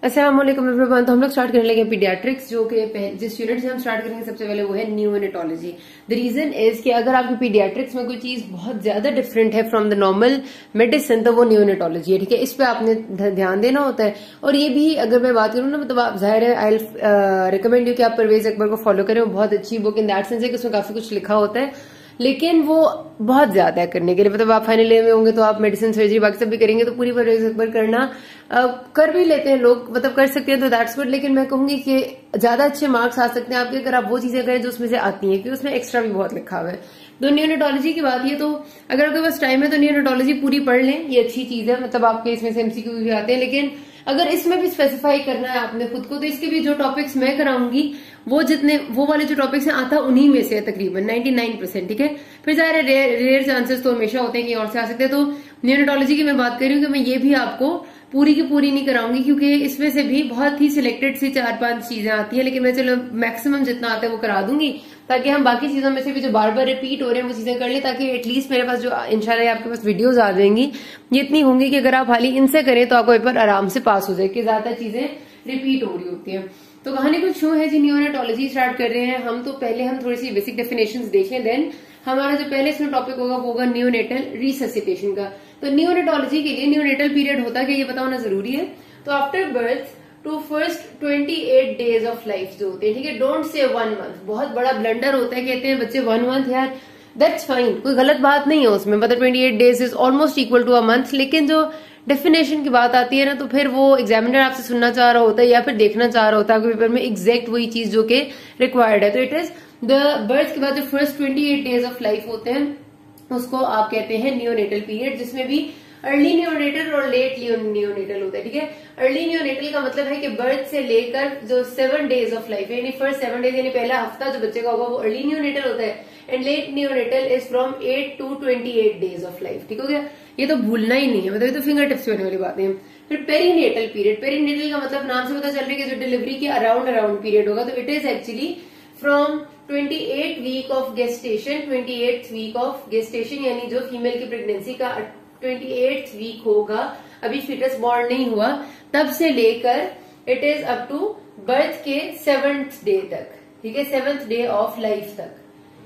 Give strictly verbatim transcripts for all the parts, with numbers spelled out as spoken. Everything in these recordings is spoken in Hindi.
अस्सलाम वालेकुम एवरीवन। तो हम लोग स्टार्ट करने लगे पीडियाट्रिक्स, जो कि जिस यूनिट से हम स्टार्ट करेंगे सबसे पहले वो है न्यूनेटोलॉजी। द रीजन इज कि अगर आपकी पीडियाट्रिक्स में कोई चीज बहुत ज्यादा डिफरेंट है फ्रॉम द नॉर्मल मेडिसिन तो वो न्यूनेटोलॉजी है, ठीक है। इस पे आपने ध्यान देना होता है। और ये भी अगर मैं बात करूँ ना, मतलब आप जाहिर है आई रिकमेंड यू कि आप परवेज अकबर को फॉलो करें। वो बहुत अच्छी बुक इन दैट सेंस है कि उसमें काफी कुछ लिखा होता है, लेकिन वो बहुत ज्यादा है करने के लिए। मतलब आप फाइनल ईयर में होंगे तो आप मेडिसिन सर्जरी बाकी सब भी करेंगे, तो पूरी परवेज अकबर करना आ, कर भी लेते हैं लोग, मतलब कर सकते हैं तो दैट्स गुड। लेकिन मैं कहूंगी कि ज्यादा अच्छे मार्क्स आ सकते हैं आपके अगर आप वो चीजें करें जो उसमें से आती हैं, क्योंकि उसमें एक्स्ट्रा भी बहुत लिखा हुआ है। तो न्यूनेटोलॉजी की बात ये, तो अगर आपके पास टाइम है तो न्यूनेटोलॉजी पूरी पढ़ लें, ये अच्छी चीज है। मतलब आपके इसमें से एमसीक्यू भी आते हैं, लेकिन अगर इसमें भी स्पेसिफाई करना है आपने खुद को, तो इसके भी जो टॉपिक्स मैं कराऊंगी वो जितने वो वाले जो टॉपिक्स हैं आता उन्हीं में से तकरीबन निन्यानवे परसेंट, ठीक है। फिर जाहिर है रेयर, रेयर चांसेस तो हमेशा होते हैं कि और से आ सकते हैं। तो न्यूनेटोलॉजी की मैं बात कर रही हूँ कि मैं ये भी आपको पूरी की पूरी नहीं कराऊंगी, क्योंकि इसमें से भी बहुत ही सिलेक्टेड सी चार पांच चीजें आती हैं। लेकिन मैं चलो मैक्सिमम जितना आता है वो करा दूंगी, ताकि हम बाकी चीजों में से भी जो बार बार रिपीट हो रहे हैं वो चीजें कर ले, ताकि एटलीस्ट मेरे पास जो इंशाल्लाह आपके पास वीडियोस आ जाएंगी ये इतनी होंगी कि अगर आप हाली इनसे करें तो आपको पेपर आराम से पास हो जाए, कि ज्यादा चीजें रिपीट हो रही होती है। तो कहानी कुछ शो है जी, न्यूनेटोलॉजी स्टार्ट कर रहे हैं हम। तो पहले हम थोड़ी सी बेसिक डेफिनेशंस देखें, देन हमारा जो पहले इसमें टॉपिक होगा वो होगा न्यूनेटल रिससिटेशन का। तो न्यूनेटोलॉजी के लिए न्यूनेटल पीरियड होता है ये पता होना जरूरी है। तो आफ्टर बर्थ टू फर्स्ट अट्ठाईस डेज ऑफ लाइफ जो होते हैं, ठीक है, डोंट से वन मंथ। बहुत बड़ा ब्लंडर होता है, कहते हैं बच्चे वन मंथ, यार दैट्स फाइन, कोई गलत बात नहीं है उसमें। मतलब अट्ठाईस days is almost equal to a month. लेकिन जो डेफिनेशन की बात आती है ना, तो फिर वो एग्जामिनर आपसे सुनना चाह रहा होता है या फिर देखना चाह रहा होता है आपके पेपर में एग्जैक्ट वही चीज जो कि रिक्वायर्ड है। तो इट इज द बर्थ के बाद जो फर्स्ट अट्ठाईस डेज ऑफ लाइफ होते हैं उसको आप कहते हैं न्यूनेटल पीरियड, जिसमें भी अर्ली न्यूनेटल और लेट न्यूनेटल होता है, ठीक है। अर्ली न्यूनेटल का मतलब है कि बर्थ से लेकर जो सेवन डेज ऑफ लाइफ है, यानी फर्स्ट सेवन डेज यानी पहला हफ्ता जो बच्चे का होगा वो अर्ली न्यूनेटल होता है। And late neonatal is from eight to twenty eight days of life, ठीक हो गया। ये तो भूलना ही नहीं है, मतलब ये तो फिंगर टिप्स होने वाली बातें हैं। फिर पेरीनेटल पीरियड, पेरीनेटल का मतलब नाम से पता चल रहा है कि जो डिलीवरी के अराउंड अराउंड पीरियड होगा। तो इट इज एक्चुअली फ्रॉम अट्ठाईस वीक ऑफ गेस्टेशन, अट्ठाईस वीक ऑफ गेस्टेशन यानी जो फीमेल की प्रेगनेंसी का अट्ठाईस वीक होगा, अभी फीटस बॉर्न नहीं हुआ, तब से लेकर it is up to birth के सेवंथ डे तक, ठीक है, सेवंथ डे ऑफ लाइफ तक।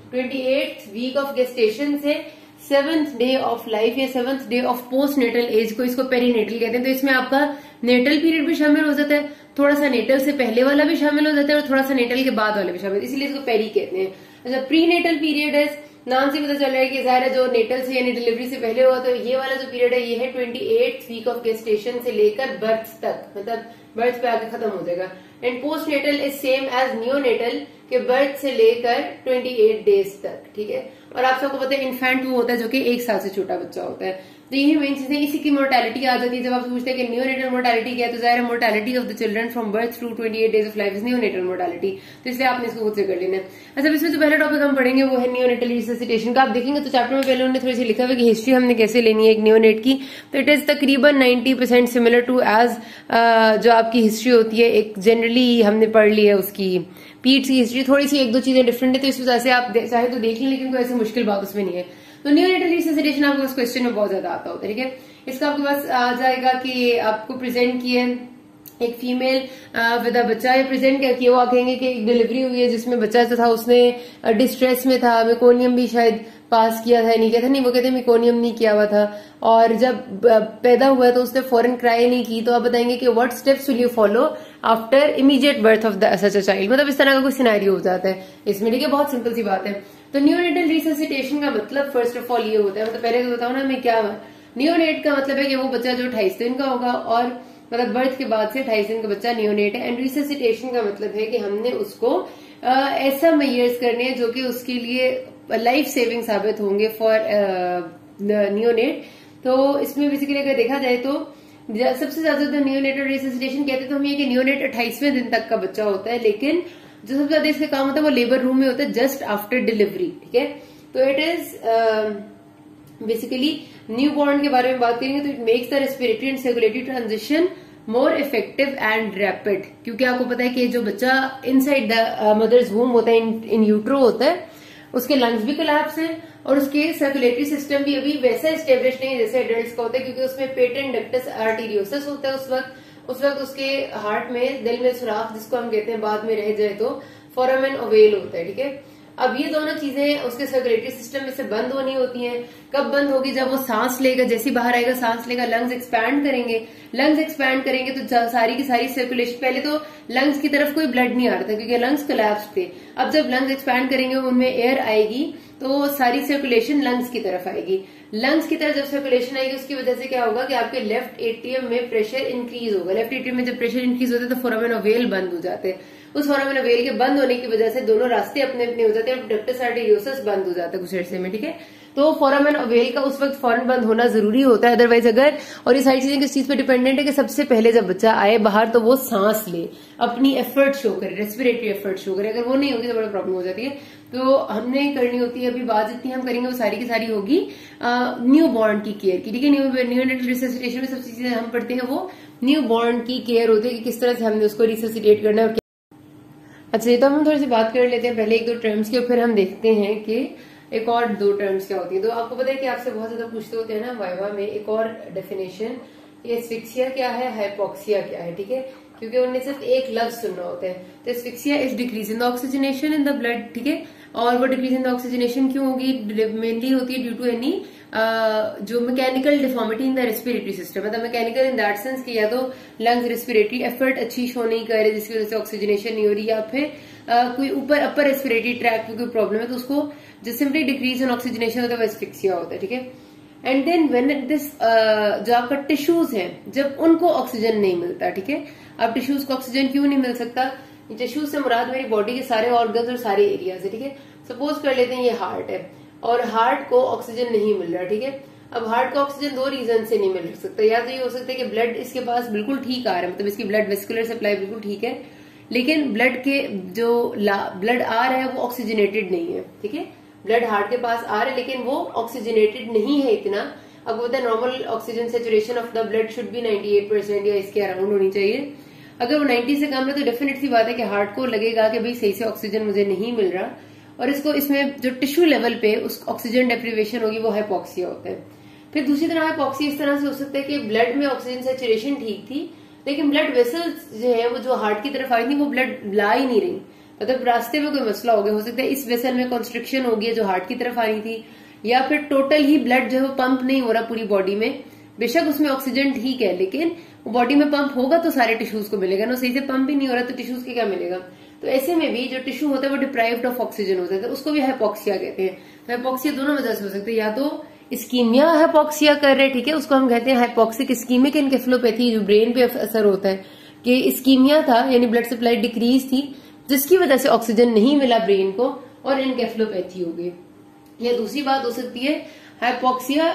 अट्ठाईस वीक ऑफ गेस्टेशन से सेवंथ डे ऑफ लाइफ या seventh day of postnatal age को इसको पेरीनेटल कहते हैं। तो इसमें आपका नेटल पीरियड भी शामिल हो जाता है, थोड़ा सा नेटल से पहले वाला भी शामिल हो जाता है और थोड़ा सा नेटल के बाद वाला भी शामिल, इसलिए इसको पेरी कहते हैं। अच्छा, प्री नेटल पीरियड है, नाम से पता चल रहा है कि ज़ाहिर है जो नेटल से यानी डिलीवरी से पहले हुआ। तो ये वाला जो पीरियड है ये है अट्ठाईस वीक ऑफ गेस्टेशन से लेकर बर्थ तक, मतलब बर्थ पे आके खत्म हो जाएगा। And postnatal is same as neonatal के बर्थ से लेकर अट्ठाईस डेज तक, ठीक है। और आप सबको पता है इन्फेंट वो होता है जो कि एक साल से छोटा बच्चा होता है। तो यही मेन चीजें, इसी की मोर्टेलिटी आ जाती है। जब आप पूछते हैं कि न्यूनेटल मोर्टेलिटी क्या है, तो जाहिर है mortality of the children from birth to अट्ठाईस days of life is neonatal mortality. तो इसलिए आपने इसको खुद से कर लेना है। अच्छा, इसमें जो पहला टॉपिक हम पढ़ेंगे वो है न्यूनेटल रिससिटेशन का। आप देखेंगे तो चैप्टर में पहले उन्होंने थोड़ी सी लिखा हुआ कि हिस्ट्री हमने कैसे लेनी है एक न्यूनेट की। तो इट इज तकरीबन ninety percent similar to as जो आपकी हिस्ट्री होती है, एक जनरली हमने पढ़ ली है उसकी पीट्स की हिस्ट्री। थोड़ी सी एक दो चीजें डिफरेंट है, तो इस वजह से आप चाहे तो देख लें, लेकिन कोई ऐसी मुश्किल बात उसमें नहीं है। तो न्यूनेटल रिससिटेशन आपके पास क्वेश्चन में बहुत ज्यादा आता होता है, ठीक है। इसका आपके पास आ जाएगा कि आपको प्रेजेंट किए एक फीमेल विद अ बच्चा, ये प्रेजेंट क्या किया, वो आप कहेंगे कि एक डिलीवरी हुई है जिसमें बच्चा जो था उसने डिस्ट्रेस में था, मेकोनियम भी शायद पास किया था, नहीं किया था, नहीं वो कहते मेकोनियम नहीं किया हुआ था, और जब पैदा हुआ तो उसने फॉरन क्राई नहीं की। तो आप बताएंगे कि what steps will you follow after immediate birth of the such a child, मतलब इस तरह का कोई सिनेरियो हो जाता है इसमें, ठीक है। बहुत सिंपल सी बात है। तो न्यूनेटल रिससिटेशन का मतलब फर्स्ट ऑफ ऑल ये होता है, मतलब पहले तो बताओ ना मैं क्या, न्यूनेट का मतलब है कि वो बच्चा जो अट्ठाईस दिन का होगा, और मतलब बर्थ के बाद से अट्ठाईस दिन का बच्चा न्यूनेट है। एंड रिससिटेशन का मतलब है कि हमने उसको आ, ऐसा मेजर्स करने हैं जो कि उसके लिए लाइफ सेविंग साबित होंगे फॉर न्यूनेट। तो इसमें बेसिकली अगर देखा जाए तो सबसे ज्यादा तो न्यूनेटल रिससिटेशन कहते हैं तो हम ये कि न्यूनेट अट्ठाईसवें दिन तक का बच्चा होता है, लेकिन जो सबसे ज्यादा इसका काम होता है वो लेबर रूम में होता है जस्ट आफ्टर डिलीवरी, ठीक है। तो it is basically newborn के बारे में बात करेंगे तो it makes the respiratory and circulatory transition more effective and rapid, क्योंकि आपको पता है कि जो बच्चा इनसाइड द मदर्स वूम होता है, इन, इन यूट्रो होता है, उसके लंग्स भी कोलैप्स हैं और उसके सर्कुलेटरी सिस्टम भी अभी वैसा एस्टेब्लिश नहीं है जैसे एडल्ट्स का होता है, क्योंकि उसमें पेटेंट डक्टस आर्टीरियोसिस होता है उस वक्त, उस वक्त उसके हार्ट में, दिल में सुराख जिसको हम कहते हैं बाद में रह जाए तो फोरामेन ओवेल होता है, ठीक है। अब ये दोनों चीजें उसके सर्कुलेटरी सिस्टम में से बंद होनी होती हैं। कब बंद होगी? जब वो सांस लेगा, जैसे बाहर आएगा सांस लेगा, लंग्स एक्सपैंड करेंगे, लंग्स एक्सपैंड करेंगे तो सारी की सारी सर्कुलेशन, पहले तो लंग्स की तरफ कोई ब्लड नहीं आ रहा था क्योंकि लंग्स कोलैप्स थे। अब जब लंग्स एक्सपैंड करेंगे उनमें एयर आएगी तो सारी सर्कुलेशन लंग्स की तरफ आएगी। लंग्स की तरफ जब सर्कुलेशन आएगी उसकी वजह से क्या होगा कि आपके लेफ्ट एट्रियम में प्रेशर इंक्रीज होगा। लेफ्ट एट्रियम में जब प्रेशर इंक्रीज होता है तो फोरामेन ओवेल बंद हो जाते हैं। उस फोरामेन ओवेल के बंद होने की वजह से दोनों रास्ते अपने अपने हो जाते हैं, डक्टस आर्टेरियोसस बंद हो जाता है कुछ अरसे में, ठीक है। तो फोरामेन ओवेल का उस वक्त फौरन बंद होना जरूरी होता है, अदरवाइज अगर, और ये सारी चीजें किस चीज पे डिपेंडेंट है कि सबसे पहले जब बच्चा आए बाहर तो वो सांस ले, अपनी एफर्ट शो करे, रेस्पिरेटरी एफर्ट शो करे। अगर वो नहीं होगी तो बड़ा प्रॉब्लम हो जाती है। तो हमने करनी होती है, अभी बात जितनी हम करेंगे वो सारी की सारी होगी न्यू बॉर्न की केयर की, ठीक है। न्यू न्यूनेटल रिससिटेशन में सबसे चीजें हम पढ़ते हैं वो न्यू बॉर्न की केयर होती है कि किस तरह से हमने उसको रिससिटेट करना है। अच्छा, ये तो हम थोड़ी सी बात कर लेते हैं पहले एक दो टर्म्स की, और फिर हम देखते हैं कि एक और दो टर्म्स क्या होती है। तो आपको पता है कि आपसे बहुत ज्यादा पूछते होते हैं ना वाइवा में एक और डेफिनेशन, एस्फिक्सिया क्या है, हाइपोक्सिया क्या है, ठीक है, क्योंकि उन्हें सिर्फ एक लफ्ज सुनना होता है। तो asphyxia is decrease in the oxygenation in the blood, ठीक है। और वो डिक्रीज इन द ऑक्सीजनेशन क्यों होगी? मेनली होती है ड्यू टू एनी जो mechanical deformity in the respiratory system, मतलब मैकेनिकल इन दैट सेंस कि या तो लंग्स रेस्पिरेटरी एफर्ट अच्छी शो नहीं कर रहे जिसकी वजह से ऑक्सीजनेशन नहीं हो रही, या फिर uh, कोई ऊपर अपर रेस्पिरेटरी ट्रैक में कोई प्रॉब्लम है तो उसको जो सिंपली डिक्रीज इन ऑक्सीजनेशन होता है वो एस्फिक्सिया होता है, ठीक है। एंड देन व्हेन दिस जो आपका टिश्यूज है जब उनको ऑक्सीजन नहीं मिलता, ठीक है। अब टिश्यूज को ऑक्सीजन क्यों नहीं मिल सकता? टिश्यूज से मुराद मेरी बॉडी के सारे ऑर्गन्स और सारे एरियाज है, ठीक है। सपोज कर लेते हैं ये हार्ट है और हार्ट को ऑक्सीजन नहीं मिल रहा, ठीक है। अब हार्ट को ऑक्सीजन दो रीजन से नहीं मिल सकता, या तो ये हो सकता है कि ब्लड इसके पास बिल्कुल ठीक आ रहा है, मतलब इसकी ब्लड वेस्कुलर सप्लाई बिल्कुल ठीक है, लेकिन ब्लड के जो ब्लड आ रहा है वो ऑक्सीजनेटेड नहीं है, ठीक है। ब्लड हार्ट के पास आ रहा है लेकिन वो ऑक्सीजनेटेड नहीं है इतना। अब वो normal oxygen saturation of the blood should be ninety eight percent या इसके अराउंड होनी चाहिए। अगर वो नाइंटी से कम है तो डेफिनेट सी बात है कि हार्ट को लगेगा कि भाई सही से ऑक्सीजन मुझे नहीं मिल रहा, और इसको इसमें जो टिश्यू लेवल पे उस ऑक्सीजन डेप्रीवेशन होगी वो हाइपोक्सिया होता है। फिर दूसरी तरह हाइपोक्सिया इस तरह से हो सकता है कि ब्लड में ऑक्सीजन सेचुरेशन ठीक थी लेकिन ब्लड वेसल्स जो है वो जो हार्ट की तरफ आई थी वो ब्लड ला ही नहीं रही, मतलब रास्ते में कोई मसला हो गया, हो सकता है इस वेसल में कंस्ट्रिक्शन हो गई जो हार्ट की तरफ आ रही थी, या फिर टोटल ही ब्लड जो है वो पंप नहीं हो रहा पूरी बॉडी में। बेशक उसमें ऑक्सीजन ठीक है लेकिन वो बॉडी में पंप होगा तो सारे टिश्यूज को मिलेगा ना, सही से पंप ही नहीं हो रहा तो टिश्यूज के क्या मिलेगा। तो ऐसे में भी जो टिश्यू होता है वो डिप्राइव्ड ऑफ ऑक्सीजन होता है, तो उसको भी हाइपोक्सिया कहते हैं। तो हाइपोक्सिया दोनों वजह से हो सकते हैं, या तो इस्कीमिया हाइपोक्सिया कर रहे, ठीक है, उसको हम कहते हैं हाइपोक्सिक इस्कीमिक एन्केफेलोपैथी, जो ब्रेन पे असर होता है कि इस्कीमिया था यानी ब्लड सप्लाई डिक्रीज थी जिसकी वजह से ऑक्सीजन नहीं मिला ब्रेन को और एन्केफेलोपैथी हो गई। या दूसरी बात हो सकती है हाइपोक्सिया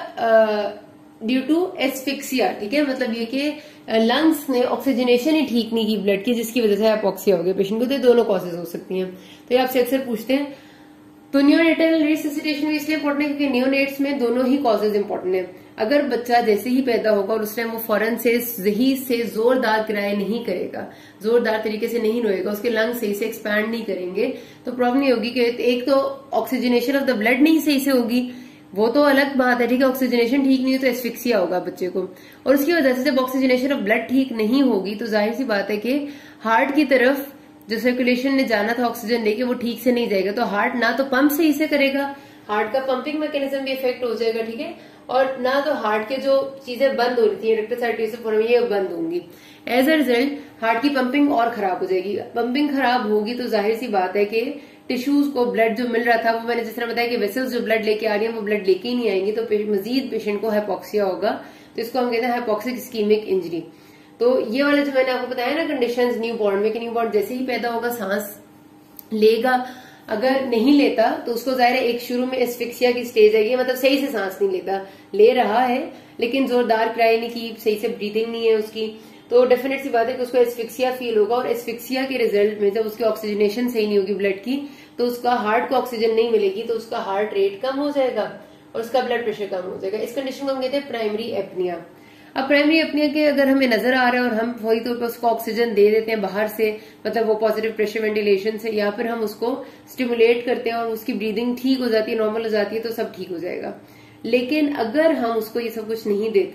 ड्यू टू एस्फिक्सिया, ठीक है, मतलब ये कि लंग्स ने ऑक्सीजनेशन ही ठीक नहीं की ब्लड की जिसकी वजह से हाइपोक्सिया हो गया पेशेंट को। तो दोनों कॉजेज हो सकती हैं। तो ये आपसे अक्सर पूछते हैं। तो न्यूनेटल रिससिटेशन इसलिए इंपॉर्टेंट है क्योंकि न्यूनेट्स में दोनों ही कॉजेज इंपॉर्टेंट है। अगर बच्चा जैसे ही पैदा होगा और उस टाइम वो फौरन से सही से जोरदार किराए नहीं करेगा, जोरदार तरीके से नहीं रोएगा, उसके लंग्स सही से एक्सपैंड नहीं करेंगे तो प्रॉब्लम ये होगी कि एक तो ऑक्सीजनेशन ऑफ द ब्लड नहीं सही से होगी, वो तो अलग बात है, ठीक है, ऑक्सीजनेशन ठीक नहीं है तो एस्फिक्सिया होगा बच्चे को, और उसकी वजह से जब ऑक्सीजनेशन ऑफ ब्लड ठीक नहीं होगी तो जाहिर सी बात है कि हार्ट की तरफ जो सर्कुलेशन ने जाना था ऑक्सीजन लेके वो ठीक से नहीं जाएगा, तो हार्ट ना तो पंप सही से करेगा, हार्ट का पंपिंग मैकेनिज्म भी इफेक्ट हो जाएगा, ठीक है, और ना तो हार्ट के जो चीजें बंद हो रही थी रेक्टोसाइटोसिस ये बंद होंगी। एज अ रिजल्ट हार्ट की पंपिंग और खराब हो जाएगी। पंपिंग खराब होगी तो जाहिर सी बात है कि टिश्यूज को ब्लड जो मिल रहा था वो मैंने जिस तरह बताया कि वेसल्स जो ब्लड लेके आ रही है वो ब्लड लेके ही नहीं आएंगी, तो मजीद पेशेंट को हाइपोक्सिया होगा। तो इसको हम कहते हैं हाइपोक्सिक इस्कीमिक इंजरी। तो ये वाला जो मैंने आपको बताया ना कंडीशंस न्यू बॉर्न में कि न्यू बॉर्न जैसे ही पैदा होगा सांस लेगा, अगर नहीं लेता तो उसको जाहिर है एक शुरू में एस्फिक्सिया की स्टेज आएगी, मतलब सही से सांस नहीं लेता, ले रहा है लेकिन जोरदार क्राई नहीं की, सही से ब्रीदिंग नहीं है उसकी, तो डेफिनेट सी बात है कि उसको एस्फिक्सिया फील होगा, और एस्फिक्सिया के रिजल्ट में जब उसकी ऑक्सीजनेशन सही नहीं होगी ब्लड की तो उसका हार्ट को ऑक्सीजन नहीं मिलेगी तो उसका हार्ट रेट कम हो जाएगा और उसका ब्लड प्रेशर कम हो जाएगा। इस कंडीशन को हम कहते हैं प्राइमरी एपनिया। अब प्राइमरी एपनिया के अगर हमें नजर आ रहा है और हम वही तौर पर उसको ऑक्सीजन दे देते हैं बाहर से, मतलब वो पॉजिटिव प्रेशर वेंटिलेशन से, या फिर हम उसको स्टिमुलेट करते हैं और उसकी ब्रीदिंग ठीक हो जाती है, नॉर्मल हो जाती है, तो सब ठीक हो जाएगा। लेकिन अगर हम उसको ये सब कुछ नहीं देते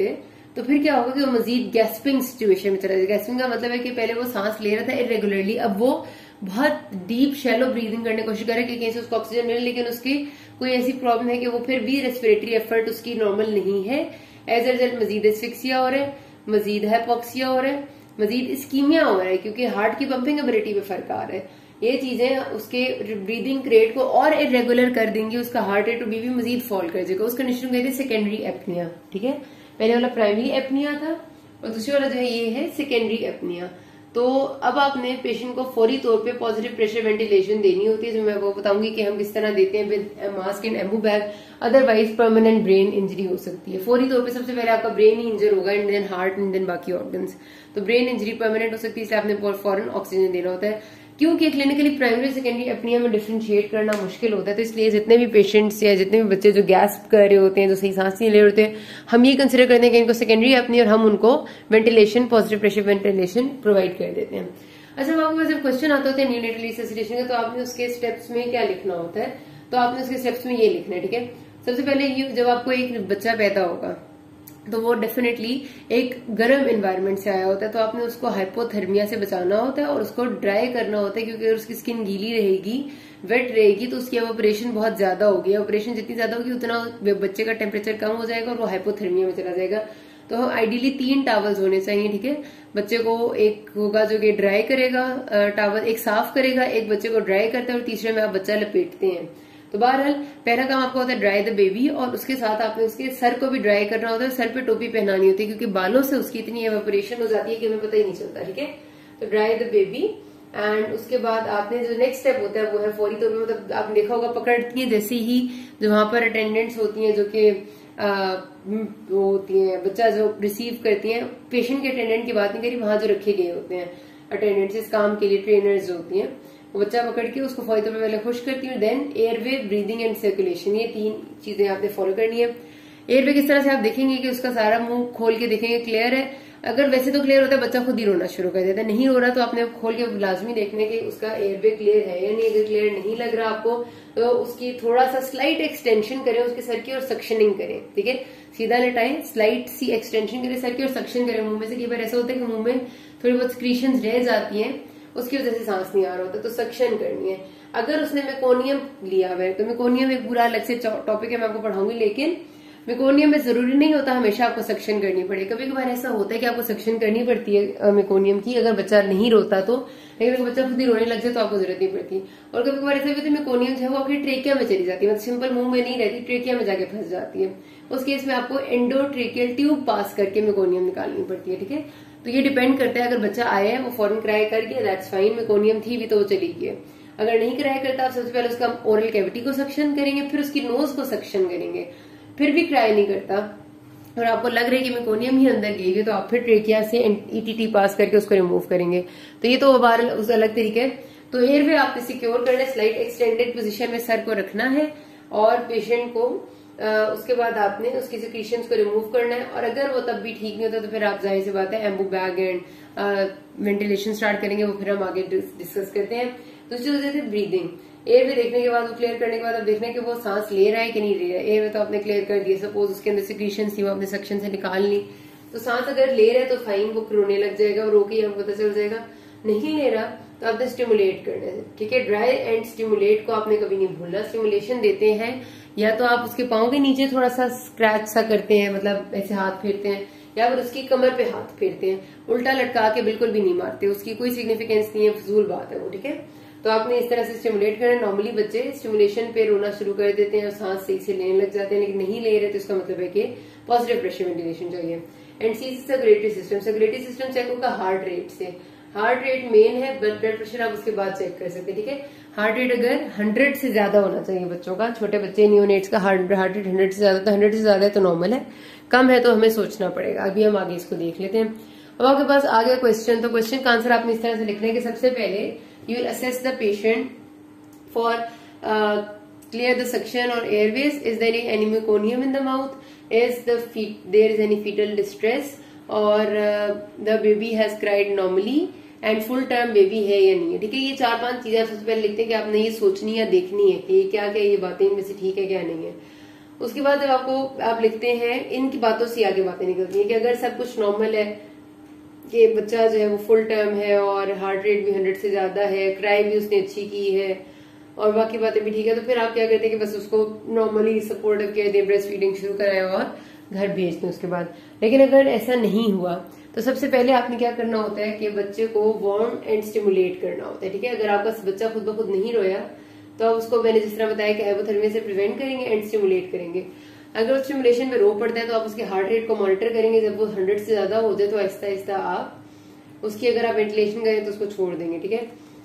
तो फिर क्या होगा कि वो मजीद गैस्पिंग सिचुएशन में चला जाएगा। गैस्पिंग का मतलब है कि पहले वो सांस ले रहा था इरेगुलरली, अब वो बहुत डीप शैलो ब्रीदिंग करने की कोशिश करे कि कहीं से उसको ऑक्सीजन मिले, लेकिन उसकी कोई ऐसी प्रॉब्लम है कि वो फिर भी रेस्पिरेटरी एफर्ट उसकी नॉर्मल नहीं है। एज ए रिजल्ट मजीद एस्फिक्सिया हो रहा है, मजीद हाइपोक्सिया हो रहा है, मजीद इस्कीमिया हो रहा है, क्योंकि हार्ट की पंपिंग एबिलिटी पे फर्क आ रहा है। ये चीजें उसके ब्रीदिंग रेट को और इरेगुलर कर देंगी, उसका हार्ट रेट भी, भी मजीद फॉल कर जाएगा। उस कंडीशन को कहते हैं सेकेंडरी एपनिया। ठीक है, पहले वाला प्राइमरी एपनिया था और दूसरी वाला जो है ये है सेकेंडरी एपनिया। तो अब आपने पेशेंट को फौरी तौर पे पॉजिटिव प्रेशर वेंटिलेशन देनी होती है, जो मैं वो बताऊंगी कि हम किस तरह देते हैं with mask and Ambu bag, otherwise permanent brain injury हो सकती है। फौरी तौर पे सबसे पहले आपका ब्रेन ही इंजर होगा and then heart and then बाकी ऑर्गन्स। तो ब्रेन इंजरी परमानेंट हो सकती है, इसलिए आपने फौरन ऑक्सीजन देना होता है। क्योंकि क्लिनिकली प्राइमरी सेकेंडरी एपनिया में डिफरेंशिएट करना मुश्किल होता है, तो इसलिए जितने भी पेशेंट्स या जितने भी बच्चे जो गैस्प कर रहे होते हैं, जो सही सांस नहीं ले रहे होते हैं, हम ये कंसिडर करते हैं कि इनको सेकेंडरी एपनिया और हम उनको ventilation, positive pressure ventilation provide कर देते हैं। अच्छा, अब आपके पास जब क्वेश्चन आता होता है न्यूनेटल रिससिटेशन का, तो आपने उसके स्टेप्स में क्या लिखना होता है? तो आपने उसके स्टेप्स में ये लिखना है। ठीक है, सबसे पहले जब आपको एक बच्चा पैदा होगा तो वो डेफिनेटली एक गर्म एनवायरनमेंट से आया होता है, तो आपने उसको हाइपोथर्मिया से बचाना होता है और उसको ड्राई करना होता है, क्योंकि अगर उसकी स्किन गीली रहेगी, वेट रहेगी, तो उसकी ऑपरेशन बहुत ज्यादा होगी। ऑपरेशन जितनी ज्यादा होगी उतना बच्चे का टेम्परेचर कम हो जाएगा और वो हाइपोथर्मिया में चला जाएगा। तो आइडियली तीन टावल्स होने चाहिए। ठीक है, बच्चे को एक होगा जो कि ड्राई करेगा टावल, एक साफ करेगा, एक बच्चे को ड्राई करता है और तीसरे में आप बच्चा लपेटते हैं। तो बहरहाल पहला काम आपका होता है ड्राई द बेबी, और उसके साथ आपने उसके सर को भी ड्राई करना होता है, सर पे टोपी पहनानी होती है, क्योंकि बालों से उसकी इतनी एवापोरेशन हो जाती है कि हमें पता ही नहीं चलता। ठीक है, तो ड्राई द बेबी एंड उसके बाद आपने जो नेक्स्ट स्टेप होता है वो है फौरी तौर पर, मतलब आपने देखा होगा पकड़ती है जैसे ही जो वहां पर अटेंडेंट्स होती हैं जो कि वो होती हैं बच्चा जो रिसीव करती हैं, पेशेंट के अटेंडेंट की बात नहीं करी, वहां जो रखे गए होते हैं अटेंडेंट्स इस काम के लिए, ट्रेनर्स जो होती हैं, वो बच्चा पकड़ के उसको फौरी तौर पर पहले खुश करती है, then airway, breathing and circulation, ये तीन चीजें आपने फॉलो करनी है। एयरवे किस तरह से आप देखेंगे कि उसका सारा मुंह खोल के देखेंगे क्लियर है। अगर वैसे तो क्लियर होता है, बच्चा खुद ही रोना शुरू कर देता है। नहीं रो रहा तो आपने खोल के लाजमी देखने कि उसका एयरवे क्लियर है या नहीं। अगर क्लियर नहीं लग रहा आपको तो उसकी थोड़ा सा स्लाइट एक्सटेंशन करें उसके सर की और सक्शनिंग करें। ठीक है, सीधा लेटाएं, स्लाइट सी एक्सटेंशन करें सर की और सक्शन करें मुंह में से। कई बार ऐसा होता है कि मुंह में थोड़ी बहुत स्क्रीशंस रह जाती हैं, उसकी वजह से सांस नहीं आ रहा होता, तो सक्शन करनी है। अगर उसने मेकोनियम लिया हुआ है तो मेकोनियम एक पूरा अलग से टॉपिक है, मैं आपको पढ़ाऊंगी, लेकिन मेकोनियम में जरूरी नहीं होता हमेशा आपको सक्शन करनी पड़े। कभी कभार ऐसा होता है कि आपको सक्शन करनी पड़ती है मेकोनियम की, अगर बच्चा नहीं रोता तो, लेकिन अगर बच्चा खुद ही रोने लग जाए तो आपको जरूरत नहीं पड़ती। और कभी कभार ऐसा भी होता है मेकोनियम जो है वो आपकी ट्रेकिया में चली जाती है, मतलब सिंपल मुंह में नहीं रहती, ट्रेकिया में जाके फंस जाती है। उस केस में आपको एंडोट्रेकियल ट्यूब पास करके मेकोनियम निकालनी पड़ती है। ठीक है, तो ये डिपेंड करता है, अगर बच्चा आया है वो फौरन क्राई करके दैट्स फाइन, मेकोनियम थी भी तो वो चली गई। अगर नहीं क्राई करता आप सबसे पहले उसका ओरल कैविटी को सक्शन करेंगे, फिर उसकी नोज को सक्शन करेंगे, फिर भी क्राई नहीं करता और आपको लग रहा है कि मेकोनियम ही अंदर गई है, तो आप फिर ट्रेकिया से ईटीटी पास करके उसको रिमूव करेंगे। तो ये तो बार उस अलग तरीके है। तो एयरवे आपने सिक्योर करना है, स्लाइट एक्सटेंडेड पोजीशन में सर को रखना है और पेशेंट को आ, उसके बाद आपने उसकी सिक्रीशंस को रिमूव करना है। और अगर वो तब भी ठीक नहीं होता तो फिर आप जाहिर सी बात है Ambu bag and ventilation start करेंगे, वो फिर हम आगे डिस्कस करते हैं। दूसरी वजह थी ब्रीदिंग। एयरवे देखने के बाद, वो क्लियर करने के बाद आप देखना है कि वो सांस ले रहा है कि नहीं ले रहा है। एयरवे तो आपने क्लियर कर दिया, सपोज उसके अंदर सिक्रीशंस थी वो आपने सक्शन से निकाल ली, तो सांस अगर ले रहा है तो फाइन, वो रोने लग जाएगा और रोके हमको पता चल जाएगा। नहीं ले रहा तो आपने स्टिमुलेट करना है। ठीक है, ड्राई एंड स्टिमुलेट को आपने कभी नहीं भूलना। स्टिमुलेशन देते हैं या तो आप उसके पाँव के नीचे थोड़ा सा स्क्रैच सा करते हैं, मतलब ऐसे हाथ फेरते हैं, या फिर उसकी कमर पे हाथ फेरते हैं, उल्टा लटका के बिल्कुल भी नहीं मारते, उसकी कोई सिग्निफिकेंस नहीं है, फजूल बात है वो। ठीक है, तो आपने इस तरह से स्टिमुलेट करना। नॉर्मली बच्चे स्टिमुलेशन पे रोना शुरू कर देते हैं और सांस सही से लेने लग जाते हैं, लेकिन नहीं ले रहे तो इसका मतलब है कि पॉजिटिव प्रेशर वेंटिलेशन चाहिए। And C circulatory system, circulatory system check होगा हार्ट रेट से। हार्ट रेट मेन है, ब्लड प्रेशर आप उसके बाद चेक कर सकते हैं। ठीक है, हार्ट रेट अगर हंड्रेड से ज्यादा होना चाहिए बच्चों का, छोटे बच्चे न्यूनेट्स का हार्ट हार्ट रेट हंड्रेड से ज्यादा, तो हंड्रेड से ज्यादा है तो नॉर्मल है, कम है तो हमें सोचना पड़ेगा। अभी हम आगे इसको देख लेते हैं। अब आपके पास आ गया क्वेश्चन, तो क्वेश्चन का आंसर आपने इस तरह से लिखना है कि सबसे पहले you will assess the patient for clear the suction और airways, is there any meconium in the mouth, is the there is any fetal distress, और the baby has cried normally, and full term baby है या नहीं है। ठीक है, ये चार पांच चीजें आप सबसे पहले लिखते हैं कि आपने ये सोचनी या देखनी है कि ये क्या क्या ये बातें इनमें से ठीक है क्या नहीं है। उसके बाद जब आपको आप लिखते हैं, इनकी बातों से आगे बातें निकलती हैं कि अगर सब कुछ नॉर्मल है, कि बच्चा जो है वो फुल टर्म है और हार्ट रेट भी हंड्रेड से ज्यादा है, क्राई भी उसने अच्छी की है और बाकी बातें भी ठीक है, तो फिर आप क्या करते हैं कि बस उसको नॉर्मली सपोर्टिव केयर दें, ब्रेस्ट फीडिंग शुरू कराएं और घर भेज दें उसके बाद। लेकिन अगर ऐसा नहीं हुआ तो सबसे पहले आपने क्या करना होता है कि बच्चे को वार्म एंड स्टिमुलेट करना होता है, ठीक है। अगर आपका बच्चा खुद ब खुद नहीं रोया तो आप उसको, मैंने जिस तरह बताया कि हाइपोथर्मिया से प्रिवेंट करेंगे एंड स्टिमुलेट करेंगे। अगर उस स्टिमुलेशन में रो पड़ता है तो आप उसके हार्ट रेट को मॉनिटर करेंगे, जब वो हंड्रेड से ज्यादा हो जाए तो आहिस्ता आहिस्ता आप उसकी, अगर आप वेंटिलेशन करें तो उसको छोड़ देंगे, ठीक है।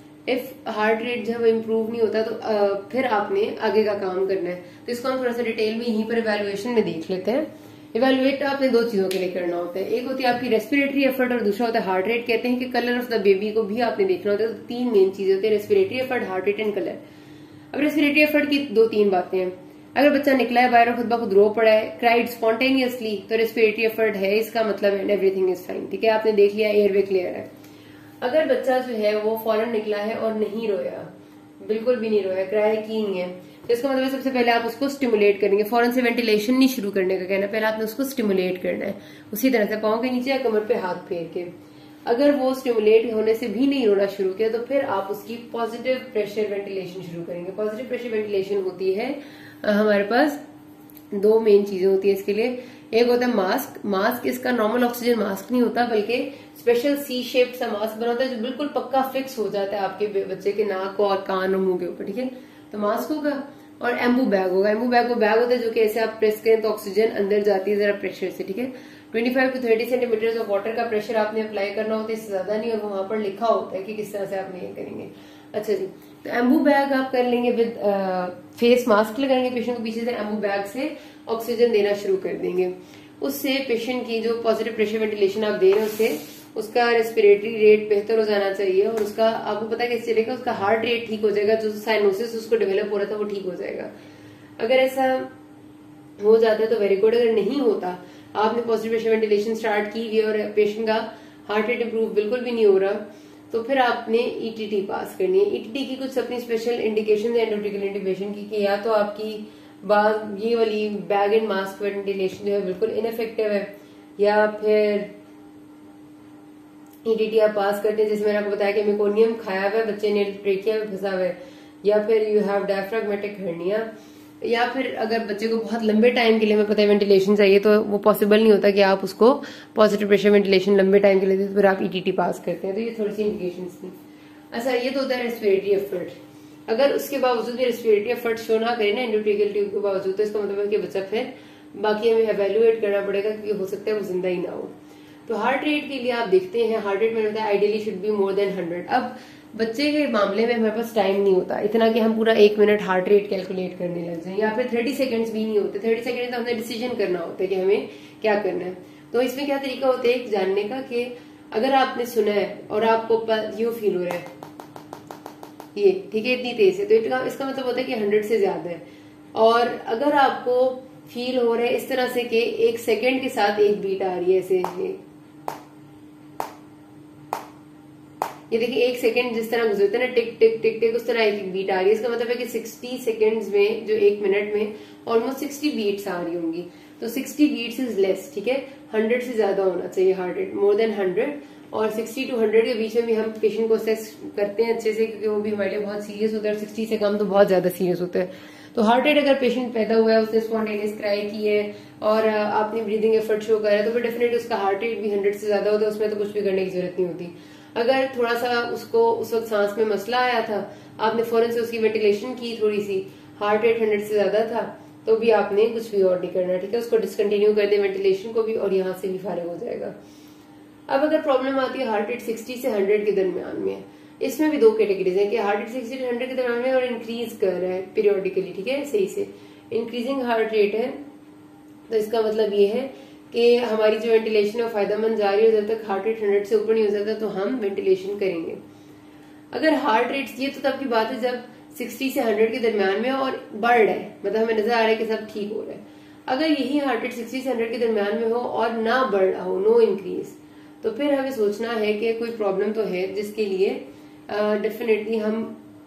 इफ हार्ट रेट जब इम्प्रूव नहीं होता तो आ, फिर आपने आगे का काम करना है। तो इसको हम थोड़ा सा डिटेल में यहीं पर इवेल्युएशन में देख लेते हैं। इवेल्युएट आपने दो चीजों के लिए करना होता है, एक होती है आपकी रेस्पिरेटरी एफर्ट और दूसरा होता है हार्ट रेट। कहते हैं कि कलर ऑफ द बेबी को भी आपने देखना होता है। तो तीन मेन चीजें होती है, respiratory effort, heart rate and colour. अब रेस्पिरेटरी एफर्ट की दो तीन बातें हैं। अगर बच्चा निकला है बाहर और खुद ब खुद रो पड़ा है, क्राइड स्पॉन्टेनियसली, तो रेस्पिरेटरी एफर्ट है, इसका मतलब है एवरीथिंग इज फाइन, ठीक है, आपने देख लिया एयरवे क्लियर है। अगर बच्चा जो है वो फौरन निकला है और नहीं रोया, बिल्कुल भी नहीं रोया, क्राई की नहीं है, तो इसका मतलब सबसे पहले आप उसको स्टिमुलेट करेंगे। फौरन से वेंटिलेशन नहीं शुरू करने का कहना, पहले आपने उसको स्टिमुलेट करना है, उसी तरह से पांव के नीचे या कमर पे हाथ फेर के। अगर वो स्टिमुलेट होने से भी नहीं रोना शुरू किया तो फिर आप उसकी पॉजिटिव प्रेशर वेंटिलेशन शुरू करेंगे। पॉजिटिव प्रेशर वेंटिलेशन होती है, हमारे पास दो मेन चीजें होती है इसके लिए। एक होता है मास्क। मास्क इसका नॉर्मल ऑक्सीजन मास्क नहीं होता, बल्कि स्पेशल सी शेप सा मास्क बना होता है जो बिल्कुल पक्का फिक्स हो जाता है आपके बच्चे के नाक और कान और मुंह के ऊपर, ठीक है। तो मास्क होगा और एम्बू बैग होगा। एम्बू बैग वो बैग होता है जो कि ऐसे आप प्रेस करें तो ऑक्सीजन अंदर जाती है जरा प्रेशर से, ठीक है। पच्चीस टू तीस सेंटीमीटर ऑफ वाटर का प्रेशर आपने अप्लाई करना होता है, इससे ज्यादा नहीं, और वहां पर लिखा होता है कि किस तरह से आप ये करेंगे। अच्छा जी, तो एम्बू बैग आप कर लेंगे विद फेस मास्क लगाएंगे, पेशेंट को पीछे से एम्बू बैग से ऑक्सीजन देना शुरू कर देंगे। उससे पेशेंट की जो पॉजिटिव प्रेशर वेंटिलेशन आप दे रहे हैं उससे उसका रेस्पिरेटरी रेट बेहतर हो जाना चाहिए और उसका, आपको पता है कैसे चलेगा, उसका हार्ट रेट ठीक हो जाएगा, जो साइनोसिस उसको डेवलप हो रहा था वो ठीक हो जाएगा। अगर ऐसा हो जाता है तो वेरी गुड। अगर नहीं होता, आपने पॉजिटिव प्रेशर वेंटिलेशन स्टार्ट की हुई और पेशेंट का हार्ट रेट इंप्रूव बिल्कुल भी नहीं हो रहा, तो फिर आपने ईटीटी पास करनी है। ईटीटी की कुछ अपनी स्पेशल इंडिकेशन है एंडोट्रिकल इंटुबेशन की, कि या तो आपकी बात ये वाली बैग एंड मास्क वेंटिलेशन जो है बिल्कुल इनफेक्टिव है, या फिर ईटीटी आप पास करते हैं जैसे मैंने आपको बताया कि मेकोनियम खाया हुआ है, बच्चे ने ट्रेकिया में फंसा हुआ है, या फिर यू हैव डायफ्राग्मेटिक हर्निया, या फिर अगर बच्चे को बहुत लंबे टाइम के लिए, मैं पता है वेंटिलेशन चाहिए, तो वो पॉसिबल नहीं होता कि आप उसको पॉजिटिव प्रेशर वेंटिलेशन लंबे टाइम के लिए देते, तो फिर आप ईटीटी पास करते हैं। तो ये थोड़ी सी इंडिकेशन थी। अच्छा, ये तो होता है रेस्पिरेटरी एफर्ट। अगर उसके बावजूद भी रेस्पिरेटरी एफर्ट शो ना करे ना एंडोट्रेकियल ट्यूब के बावजूद, तो इसका मतलब है कि बच्चा फिर बाकी हमें एवेल्युएट करना पड़ेगा, क्योंकि हो सकता है वो जिंदा ही ना हो। तो हार्ट रेट के लिए आप देखते हैं, हार्ट रेट में होता है ideally should be more than hundred. अब बच्चे के मामले में हमारे पास टाइम नहीं होता इतना कि हम पूरा एक मिनट हार्ट रेट कैलकुलेट करने लग जाए, या फिर थर्टी सेकंड्स भी नहीं होते। थर्टी सेकंड तो हमने डिसीजन करना होता है कि हमें क्या करना है। तो इसमें क्या तरीका होता है जानने का, कि अगर आपने सुना है और आपको यू फील हो रहा है ये, ठीक है, इतनी तेज है, तो इसका मतलब होता है कि हंड्रेड से ज्यादा है। और अगर आपको फील हो रहा है इस तरह से कि एक सेकेंड के साथ एक बीट आ रही है, ऐसे ये देखिए एक सेकंड जिस तरह गुजरता है ना, टिक टिक टिक टिक, उस तरह एक एक बीट आ रही है। इसका मतलब है कि सिक्सटी सेकंड्स में, जो एक मिनट में ऑलमोस्ट सिक्सटी बीट्स आ रही होंगी। तो सिक्सटी बीट्स इज लेस, ठीक है, हंड्रेड से ज्यादा होना चाहिए heart rate, more than hundred. और सिक्सटी टू हंड्रेड के बीच में भी हम पेशेंट को असेस करते हैं अच्छे से, क्योंकि वो भी हमारे लिए बहुत सीरियस होता है, और सिक्सटी से कम तो बहुत ज्यादा सीरियस होता है। तो हार्ट रेट अगर पेशेंट पैदा हुआ है, उसने स्पॉन्टेनियस क्राई की है और आपने ब्रीदिंग एफर्ट शो करा है, तो फिर डेफिनेटली उसका हार्ट रेट भी हंड्रेड से ज्यादा होता है, उसमें तो कुछ भी करने की जरूरत नहीं होती। अगर थोड़ा सा उसको उस वक्त सांस में मसला आया था, आपने फौरन से उसकी वेंटिलेशन की थोड़ी सी, हार्ट रेट हंड्रेड से ज्यादा था, तो भी आपने कुछ भी और नहीं करना, ठीक है, उसको डिसकंटिन्यू कर दे वेंटिलेशन को भी, और यहाँ से भी फारिग हो जाएगा। अब अगर प्रॉब्लम आती है हार्ट रेट सिक्सटी से हंड्रेड के दरमियान में, इसमें भी दो कैटेगरीज है कि हार्ट रेट सिक्सटी से हंड्रेड के दरमियान में और इंक्रीज कर रहा है पीरियोडिकली, ठीक है, सही से इंक्रीजिंग हार्ट रेट है, तो इसका मतलब ये है कि हमारी जो वेंटिलेशन है फायदेमंद जा रही है। जब तक हार्ट रेट हंड्रेड से ऊपर नहीं हो जाता तो हम वेंटिलेशन करेंगे। अगर हार्ट रेट, ये तो तब की बात है जब सिक्सटी से हंड्रेड के दरमियान में और बढ़ रहा है, मतलब हमें नजर आ रहा है कि सब ठीक हो रहा है। अगर यही हार्ट रेट सिक्सटी से हंड्रेड के दरमियान में हो और ना बढ़ रहा हो, नो इंक्रीज, तो फिर हमें सोचना है कि कोई प्रॉब्लम तो है जिसके लिए डेफिनेटली हम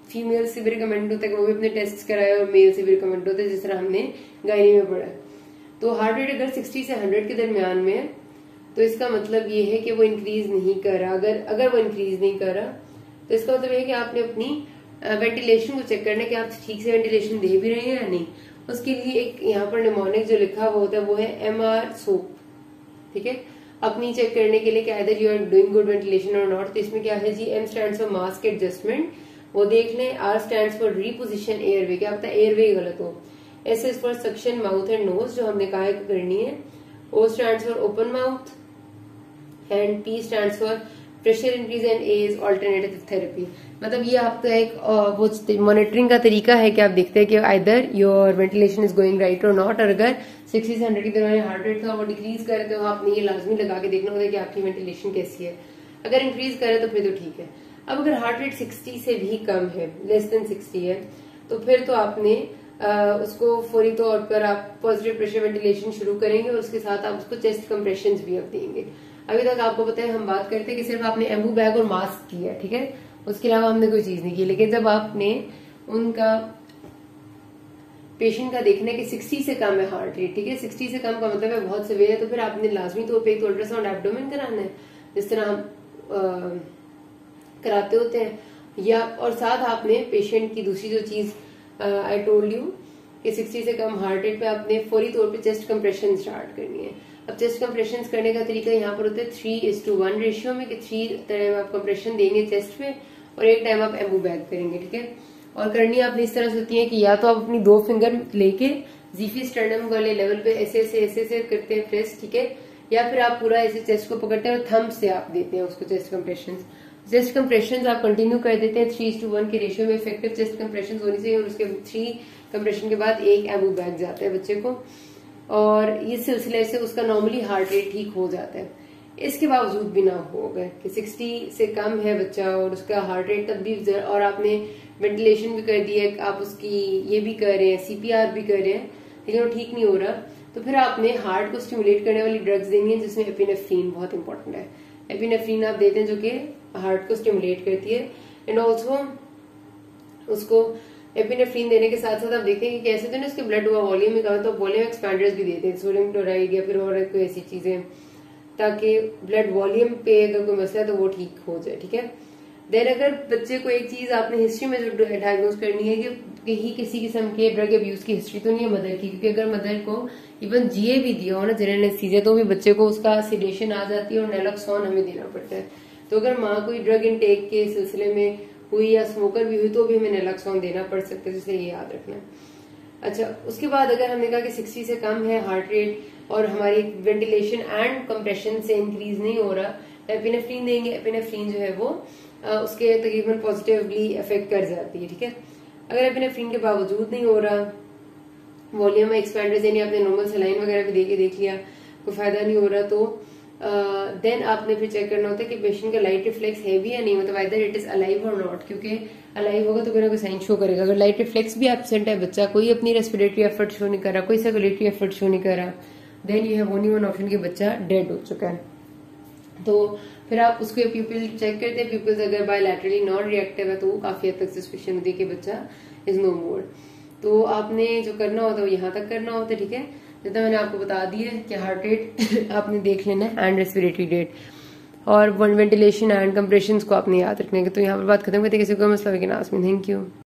फीमेल से भी रिकमेंड होता है कि वो भी अपने टेस्ट कराए, और मेल से भी रिकमेंड होता है, जिस तरह हमने गायनी में पढ़ा। तो हार्ट रेट अगर सिक्सटी से हंड्रेड के दरमियान में है तो इसका मतलब ये है कि वो इंक्रीज नहीं कर रहा। अगर अगर वो इंक्रीज नहीं कर रहा तो इसका मतलब ये है कि आपने अपनी वेंटिलेशन को चेक करना है कि आप ठीक से वेंटिलेशन दे भी रहे हैं या नहीं। उसके लिए एक यहाँ पर निमोनिक जो लिखा हुआ होता है वो है एम आर सोप, ठीक है, अपनी चेक करने के लिए कि either you are doing good ventilation और नॉट। तो इसमें क्या है जी, M stands for mask adjustment, वो देख लें। R stands for reposition airway, क्या पता एयरवे गलत हो। S is for suction mouth and nose, जो हमने कहा करनी है। O stands for open mouth and P stands for pressure increase and A is alternative therapy. मतलब ये आपका एक वो मॉनिटरिंग का तरीका है कि आप देखते हैं कि either your ventilation is going right और नॉट। और अगर सिक्सटी से हंड्रेड के दरमियान हार्ट रेट था और वो डिक्रीज करे तो आपने ये लाजमी लगा के देखना होता है कि आपकी वेंटिलेशन कैसी है। अगर इंक्रीज करे तो फिर तो ठीक है। अब अगर हार्ट रेट सिक्सटी से भी कम है, लेस देन सिक्सटी है, तो फिर तो आपने आ, उसको फौरी तौर पर आप पॉजिटिव प्रेशर वेंटिलेशन शुरू करेंगे और उसके साथ आप उसको चेस्ट कंप्रेशंस भी अब देंगे। अभी तक आपको पता है हम बात करते हैं कि सिर्फ आपने एम्बू बैग और मास्क किया, ठीक है, उसके अलावा हमने कोई चीज नहीं की। लेकिन जब आपने उनका पेशेंट का देखना है कि सिक्सटी से कम है हार्ट रेट, ठीक है, सिक्सटी से कम का मतलब है बहुत सीवियर है, तो फिर आपने लाजमी तौर पे एक तो अल्ट्रासाउंड एब्डोमेन कराना है जिस तरह हम आ, कराते होते हैं, या और साथ आपने पेशेंट की दूसरी जो चीज आई टोल्ड यू कि सिक्सटी से कम हार्ट रेट पे आपने फौरी तौर पे चेस्ट कंप्रेशन स्टार्ट करनी है। अब चेस्ट कंप्रेशन करने का तरीका यहाँ पर होता है three is to one ratio में, कि थ्री टाइम आप कंप्रेशन देंगे चेस्ट पे और एक टाइम आप एम्बू बैग करेंगे, ठीक है। और करनी आपने इस तरह से होती है कि या तो आप अपनी दो फिंगर लेके जीफी स्टर्नम वाले लेवल पे ऐसे ऐसे ऐसे ऐसे करते हैं प्रेस, ठीक है, या फिर आप पूरा ऐसे चेस्ट को पकड़ते हैं और थंब से आप देते हैं उसको चेस्ट कंप्रेशन। चेस्ट कंप्रेशन आप कंटिन्यू कर देते हैं थ्री टू वन के रेशियो में। इफेक्टिव चेस्ट कंप्रेशन होनी चाहिए और उसके थ्री कंप्रेशन के बाद एक एम्बू बैग जाता है बच्चे को, और इस सिलसिले से उसका नॉर्मली हार्ट रेट ठीक हो जाता है। इसके बावजूद भी ना हो गए कि सिक्सटी से कम है बच्चा और उसका हार्ट रेट तब भी, और आपने वेंटिलेशन भी कर दी है, आप उसकी ये भी कर रहे हैं, सीपीआर भी कर रहे हैं, लेकिन वो ठीक नहीं हो रहा, तो फिर आपने हार्ट को स्टिमुलेट करने वाली ड्रग्स देनी है जिसमें एपिनेफ्रीन बहुत इंपॉर्टेंट है। एपिनेफ्रीन आप देते हैं जो कि हार्ट को स्टिमुलेट करती है। एंड ऑल्सो उसको एपिनेफ्रीन देने के साथ साथ आप देखते हैं कि कैसे तो ना उसके ब्लड हुआ वॉल्यूम में कहा, तो वॉल्यूम एक्सपैंडर्स भी देते हैं, सोडियम क्लोराइड या फिर और कोई ऐसी चीजें, ताकि ब्लड वॉल्यूम पे अगर कोई मसला है तो वो ठीक हो जाए, ठीक है। देन अगर बच्चे को एक चीज आपने हिस्ट्री में जो डायग्नोज करनी है कि कहीं किसी किस्म के ड्रग अब्यूज की हिस्ट्री तो नहीं है मदर की, क्योंकि अगर मदर को इवन जीए भी दिया हो ना जनरल एनेस्थीसिया, तो भी बच्चे को उसका सिडेशन आ जाती है और नैलॉक्सोन हमें देना पड़ता है। तो अगर माँ कोई ड्रग इनटेक के सिलसिले में हुई या स्मोकर भी हुई तो भी हमें नैलॉक्सोन देना पड़ सकता है, जिससे ये याद रखना है। अच्छा, उसके बाद अगर हमने कहा कि सिक्सटी से कम है हार्ट रेट और हमारी वेंटिलेशन एंड कंप्रेशन से इंक्रीज नहीं हो रहा, एपिनेफ्रीन देंगे। एपिनेफ्रीन जो है वो आ, उसके तकरीबन पॉजिटिवली इफेक्ट कर जाती है, ठीक है। अगर एपिनेफ्रीन के बावजूद नहीं हो रहा, वॉल्यूम एक्सपेंडर्स यानी आपने नॉर्मल सलाइन वगैरह भी देके देख लिया, कोई फायदा नहीं हो रहा, तो देन uh, आपने फिर चेक करना होता है कि पेशेंट का लाइट रिफ्लेक्स है भी या नहीं, मतलब आइदर इट इज अलाइव और नॉट, क्योंकि अलाइव होगा तो कोई ना कोई साइन शो करेगा। अगर लाइट रिफ्लेक्स भी एब्सेंट है, बच्चा कोई अपनी रेस्पिरेटरी एफर्ट शो नहीं कर रहा, कोई सर्कुलेटरी एफर्ट शो नहीं कर रहा, then you have only one option कि बच्चा डेड हो चुका है। तो फिर आप उसके प्यूपिल चेक करते हैं, प्यूपिल्स अगर बायलैटरली नॉन रिएक्टिव है तो वो काफी हद तक सस्पिशन होती है कि बच्चा इज नो मोर। तो आपने जो करना होता है वो यहाँ तक करना होता है, ठीक है। जितना मैंने आपको बता दिया कि हार्ट रेट आपने देख लेना है एंड रेस्पिरेटरी रेट और वेंटिलेशन एंड कंप्रेशंस को आपने याद रखने के। तो यहाँ पर बात खत्म करते हैं, किसी को मसला है कि ना। Thank you.